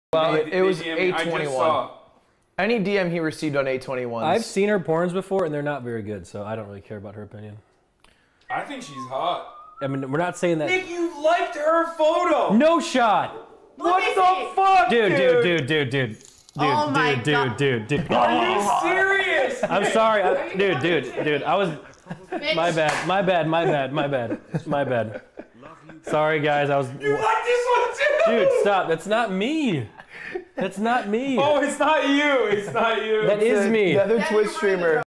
Well, it was I just 821. saw. Any DM he received on 821. I've seen her porns before, and they're not very good, so I don't really care about her opinion. I think she's hot. I mean, we're not saying that. Nick, you liked her photo. No shot. What the fuck, Dude. Oh my God. Dude. Are you serious? I'm sorry, dude. I was. My bad. Sorry, guys. I was. You like this one too? Dude, stop. That's not me. That's not me. Oh, it's not you. It's not you. That is me. The other Twitch streamer.